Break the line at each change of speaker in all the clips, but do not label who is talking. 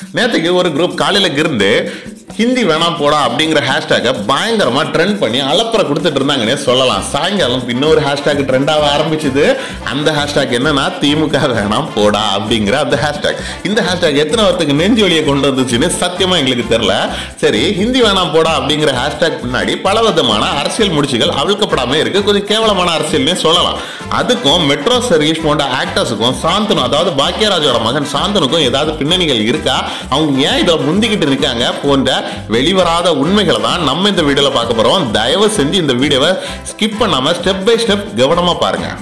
நேற்றுக்கு ஒரு குரூப் காலையில இருந்து ஹிந்தி வேணாம் போடா அப்படிங்கிற ஹேஷ்டேக்கை பயங்கரமா ட்ரெண்ட் பண்ணி அலப்பறை கொடுத்துட்டு இருந்தாங்கன்னே சொல்லலாம். சாயங்காலம் இன்னொரு ஹேஷ்டேக் ட்ரெண்ட் ஆக ஆரம்பிச்சுது. அந்த ஹேஷ்டேக் என்னன்னா திமுக வேணாம் போடா அப்படிங்கிற அந்த ஹேஷ்டேக். இந்த ஹேஷ்டேக் எத்தனை வாரத்துக்கு நெஞ்சு வழியை கொண்டு வந்துச்சுன்னு சத்தியமா எங்களுக்கு தெரியல. சரி, ஹிந்தி வேணாம் போடா அப்படிங்கிற ஹேஷ்டேக் பின்னாடி பல விதமான அரசியல் முடிச்சுகள் அவிழ்க்கப்படாம இருக்கு. கொஞ்சம் கேவலமான அரசியல்னே சொல்லலாம். அதுக்கும் மெட்ரோ சர்வீஸ் போன்ற ஆக்டர்ஸுக்கும் சாந்தனு, அதாவது பாக்கியராஜோட மகன் சாந்தனுக்கும் ஏதாவது பின்னணிகள் இருக்கா, அவங்க ஏன் இதை முந்திக்கிட்டு இருக்காங்க போன்ற வெளிவராத உண்மைகளை தான் நம்ம இந்த வீடியோல பார்க்க போறோம். தயவு செஞ்சு இந்த வீடியோவை ஸ்கிப் பண்ணாம ஸ்டெப் பை ஸ்டெப் கவனமா பாருங்க.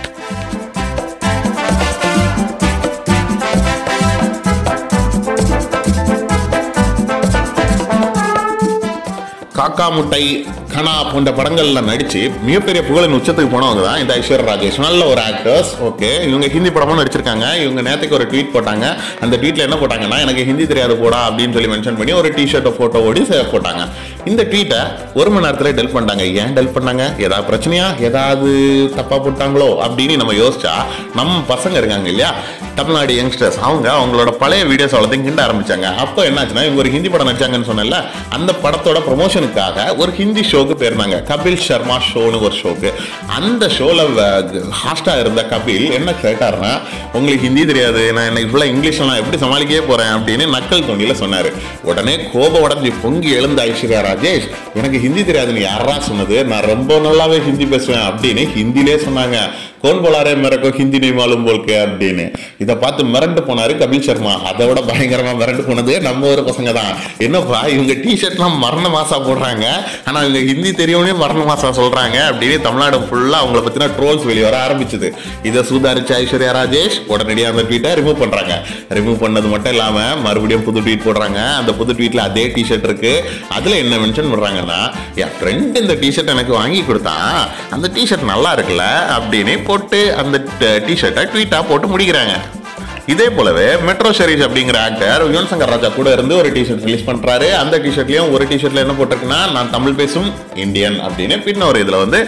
காக்கா முட்டை, கனா போன்ற படங்கள்ல நடிச்சு மிகப்பெரிய புகழின் உச்சத்துக்கு போனவங்க தான் இந்த ஐஸ்வர்யா ராஜேஷ். நல்ல ஒரு ஆக்டர்ஸ். ஓகே, இவங்க ஹிந்தி படமும் நடிச்சிருக்காங்க. இவங்க நேற்றுக்கு ஒரு ட்வீட் போட்டாங்க. அந்த ட்வீட்ல என்ன போட்டாங்கன்னா, எனக்கு ஹிந்தி தெரியாது போடா அப்படின்னு சொல்லி மென்ஷன் பண்ணி ஒரு டிஷர்ட்டை போட்டோ ஓடி போட்டாங்க. இந்த ட்வீட்டை 1 மணி நேரத்தில் டெல் பண்ணாங்க. ஏன் டெல் பண்ணாங்க? ஏதாவது பிரச்சனையா, ஏதாவது தப்பா போட்டாங்களோ அப்படின்னு நம்ம யோசிச்சா, நம்ம பசங்க இருக்காங்க இல்லையா, தமிழ்நாடு யங்ஸ்டர்ஸ், அவங்களோட பழைய வீடியோஸ் அவ்வளோத்தையும் கிண்ட ஆரம்பிச்சாங்க. அப்போ என்னாச்சுன்னா, இவங்க ஒரு ஹிந்தி படம் நடிச்சாங்கன்னு சொன்னல, அந்த படத்தோட ப்ரொமோஷனுக்காக ஒரு ஹிந்தி ஷோக்கு போயிருந்தாங்க. கபில் சர்மா ஷோன்னு ஒரு ஷோக்கு. அந்த ஷோல ஹாஸ்டா இருந்த கபில் என்ன கேட்டாருன்னா, உங்களுக்கு ஹிந்தி தெரியாது, நான் என்ன இவ்வளோ இங்கிலீஷ்ல நான் எப்படி சமாளிக்கவே போறேன் அப்படின்னு நக்கல் தோண்டியில சொன்னாரு. உடனே கோபம் உடஞ்சி பொங்கி எழுந்த ஐஸ்வர்யா ராஜேஷ், எனக்கு ஹிந்தி தெரியாதுன்னு யாரா சொன்னது, நான் ரொம்ப நல்லாவே ஹிந்தி பேசுவேன் அப்படின்னு ஹிந்திலே சொன்னாங்க. கோன் போலாரே மேரக்கோ ஹிந்தி நீ மாலும் போல்கே அப்படின்னு. இதை பார்த்து மிரண்டு போனாரு கபில் சர்மா. அதை விட பயங்கரமா மிரண்டு போனது நம்ம ஒரு பசங்க தான். என்னப்பா இவங்க டிஷர்ட்லாம் மரண மாசா போடுறாங்க, ஆனா இவங்க ஹிந்தி தெரியும்னே மரண மாசா சொல்றாங்க அப்படின்னு தமிழ்நாடு ஃபுல்லா அவங்கள பத்தின ட்ரோல்ஸ் வெளியே வர ஆரம்பிச்சது. இதை சுதாரிச்ச ஐஸ்வர்யா ராஜேஷ் உடனடியாக அந்த ட்வீட்டை ரிமூவ் பண்றாங்க. ரிமூவ் பண்ணது மட்டும் இல்லாம மறுபடியும் புது ட்வீட் போடுறாங்க. அந்த புது ட்வீட்ல அதே டிஷர்ட் இருக்கு. அதுல என்ன மென்ஷன் பண்றாங்கன்னா, என் ஃப்ரெண்ட் இந்த டிஷர்ட் எனக்கு வாங்கி கொடுத்தான், அந்த டிஷர்ட் நல்லா இருக்குல்ல அப்படின்னு போட்டு அந்த டிஷர்ட்டை ட்வீட்டா போட்டு முடிக்கிறாங்க. இதே போலவே மெட்ரோ சர்வீஸ் அப்படிங்கிற ஆக்டர் யுவன் சங்கர் ராஜா கூட இருந்து ஒரு டிஷர்ட் ரிலீஸ் பண்றாரு. அந்த டிஷர்ட்லயும் ஒரு டிஷர்ட்ல என்ன போட்டிருக்குன்னா, நான் தமிழ் பேசும் இந்தியன் அப்படின்னு, பின்ன ஒரு இதுல வந்து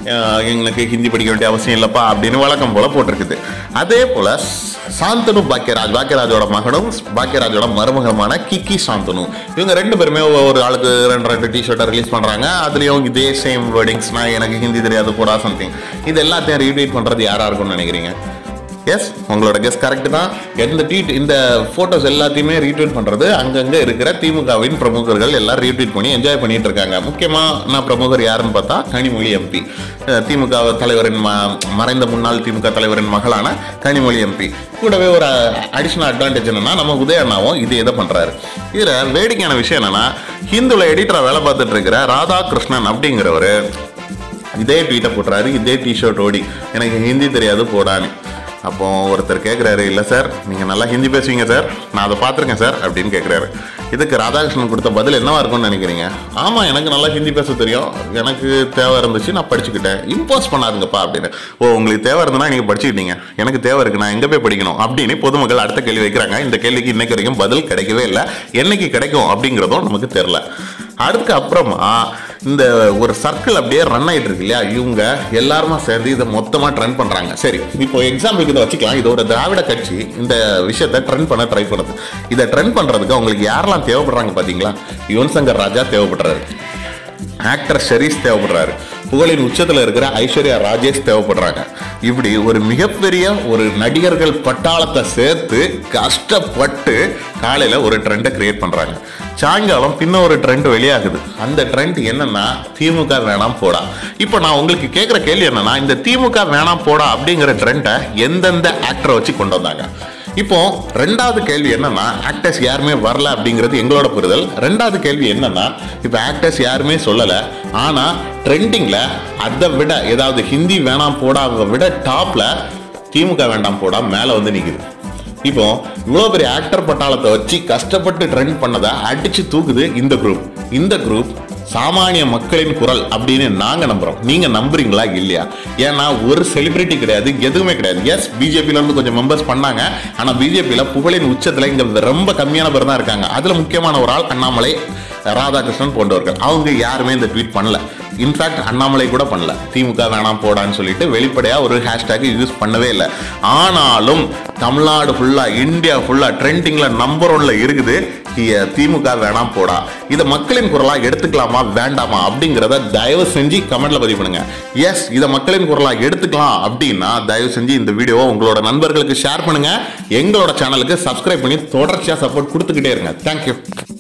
எனக்கு ஹிந்தி படிக்க வேண்டிய அவசியம் இல்லப்பா அப்படின்னு வழக்கம் போல போட்டிருக்குது. அதே போல சாந்தனு பாக்கியராஜோட மகனும் பாக்கியராஜோட மருமகமான கிக்கி சாந்தனு, இவங்க 2 பேருமே ஒரு ஆளுக்கு 2 டிஷர்ட்டை ரிலீஸ் பண்றாங்க. அதுலயும் இதே சேம் வேர்டிங்ஸ், நான் எனக்கு ஹிந்தி தெரியாது போடா சம்திங். இது எல்லாத்தையும் ரீட்வீட் பண்றது யாரா இருக்கும்னு நினைக்கிறீங்க? எஸ், உங்களோட கெஸ் கரெக்ட் தான். இந்த போட்டோஸ் எல்லாத்தையுமே ரீட்வீட் பண்றது அங்கங்க இருக்கிற திமுகவின் பிரமுகர்கள் எல்லாம் ரீட்வீட் பண்ணி என்ஜாய் பண்ணிட்டு இருக்காங்க. முக்கியமா நான் பிரமுகர் யாருன்னு பார்த்தா கனிமொழி எம்பி, திமுக தலைவரின் மறைந்த முன்னாள் திமுக தலைவரின் மகளான கனிமொழி எம்பி. கூடவே ஒரு அடிஷனல் அட்வான்டேஜ் என்னன்னா, நம்ம உதயண்ணாவும் இது எதை பண்றாரு. இதுல வேடிக்கையான விஷயம் என்னன்னா, ஹிந்துல எடிட்டரா வேலை பார்த்துட்டு இருக்கிற ராதாகிருஷ்ணன் அப்படிங்கிறவரு இதே ட்வீட்டை போட்டுறாரு, இதே டிஷர்ட் ஓடி, எனக்கு ஹிந்தி தெரியாது போடான்னு. அப்போ ஒருத்தர் கேட்குறாரு, இல்லை சார் நீங்கள் நல்லா ஹிந்தி பேசுவீங்க சார், நான் அதை பார்த்துருக்கேன் சார் அப்படின்னு கேட்குறாரு. இதுக்கு ராதாகிருஷ்ணன் கொடுத்த பதில் என்னவா இருக்கும்னு நினைக்கிறீங்க? ஆமாம், எனக்கு நல்லா ஹிந்தி பேச தெரியும், எனக்கு தேவை இருந்துச்சு, நான் படிச்சுக்கிட்டேன், இம்போஸ் பண்ணாதுங்கப்பா அப்படின்னு. ஓ, உங்களுக்கு தேவை இருந்ததுன்னா நீங்கள் படிச்சுக்கிட்டீங்க, எனக்கு தேவை இருக்கு, நான் எங்கே போய் படிக்கணும் அப்படின்னு பொதுமக்கள் அடுத்த கேள்வி வைக்கிறாங்க. இந்த கேள்விக்கு இன்னைக்கு வரைக்கும் பதில் கிடைக்கவே இல்லை. என்னைக்கு கிடைக்கும் அப்படிங்கிறதும் நமக்கு தெரியல. அதுக்கு அப்புறமா இந்த ஒரு சர்க்கிள் அப்படியே ரன் ஆகிட்டு இருக்கு இல்லையா, இவங்க எல்லாருமா சேர்ந்து இதை மொத்தமாக ட்ரெண்ட் பண்ணுறாங்க. சரி, இப்போ எக்ஸாம்பிளுக்கு இதை வச்சுக்கலாம். இது ஒரு திராவிட கட்சி இந்த விஷயத்தை ட்ரெண்ட் பண்ண ட்ரை பண்ணுறது. இதை ட்ரெண்ட் பண்ணுறதுக்கு அவங்களுக்கு யாரெல்லாம் தேவைப்படுறாங்க பார்த்தீங்களா? யுவன் சங்கர் ராஜா தேவைப்படுறாரு, ஆக்டர் ஷெரீஸ் தேவைப்படுறாரு, புகழின் உச்சத்தில் இருக்கிற ஐஸ்வர்யா ராஜேஷ் தேவைப்படுறாங்க. இப்படி ஒரு மிகப்பெரிய ஒரு நடிகர்கள் பட்டாளத்தை சேர்த்து கஷ்டப்பட்டு காலையில் ஒரு ட்ரெண்டை கிரியேட் பண்ணுறாங்க. சாயங்காலம் பின்ன ஒரு ட்ரெண்ட் வெளியாகுது. அந்த ட்ரெண்ட் என்னன்னா, திமுக வேணாம் போடா. இப்போ நான் உங்களுக்கு கேட்குற கேள்வி என்னன்னா, இந்த திமுக வேணாம் போடா அப்படிங்கிற ட்ரெண்டை எந்தெந்த ஆக்டரை வச்சு கொண்டு வந்தாங்க? இப்போ 2வது கேள்வி என்னன்னா, ஆக்டர்ஸ் யாருமே வரல அப்படிங்கிறது எங்களோட புரிதல். 2வது கேள்வி என்னன்னா, இப்போ ஆக்டர்ஸ் யாருமே சொல்லலை, ஆனா ட்ரெண்டிங்ல அதை விட, ஏதாவது ஹிந்தி வேணாம் போடாவை விட டாப்ல திமுக வேண்டாம் போடா மேல வந்து நிக்குது. இப்போ இவ்வளோ பெரிய ஆக்டர் பட்டாளத்தை வச்சு கஷ்டப்பட்டு ட்ரெண்ட் பண்ணதை அடிச்சு தூக்குது இந்த குரூப் சாமானிய மக்களின் குரல் அப்படின்னு நாங்க நம்புறோம். நீங்க நம்புறீங்களா இல்லையா? ஏன்னா ஒரு செலிபிரிட்டி கிடையாது, எதுவுமே கிடையாது. எஸ், பிஜேபியில இருந்து கொஞ்சம் மெம்பர்ஸ் பண்ணாங்க, ஆனா பிஜேபியில புகழின் உச்சத்துல இங்க ரொம்ப கம்மியான பேர் தான் இருக்காங்க. அதுல முக்கியமான ஒரு ஆள் அண்ணாமலை, ராதாகிருஷ்ணன் போன்றவர்கள். அவங்க யாருமே இந்த ட்வீட் பண்ணல. இன்ஃபேக்ட் அண்ணாமலை கூட பண்ணல, திமுக வேணாம் போடான்னு சொல்லிட்டு வெளிப்படையா ஒரு ஹேஷ்டேக் யூஸ் பண்ணவே இல்லை. ஆனாலும் தமிழ்நாடு ஃபுல்லா, இந்தியா ஃபுல்லா ட்ரெண்டிங்ல நம்பர் 1ல இருக்குது திமுக வேணாம் போடா. இதை மக்களின் குரலா எடுத்துக்கலாமா வேண்டாமா அப்படிங்கிறத தயவு செஞ்சு கமெண்ட்ல பதிவு பண்ணுங்க. எஸ், இதை மக்களின் குரலா எடுத்துக்கலாம் அப்படின்னா தயவு செஞ்சு இந்த வீடியோவை உங்களோட நண்பர்களுக்கு ஷேர் பண்ணுங்க. எங்களோட சேனலுக்கு சப்ஸ்கிரைப் பண்ணி தொடர்ச்சியா சப்போர்ட் கொடுத்துக்கிட்டே இருங்க. தேங்க்யூ.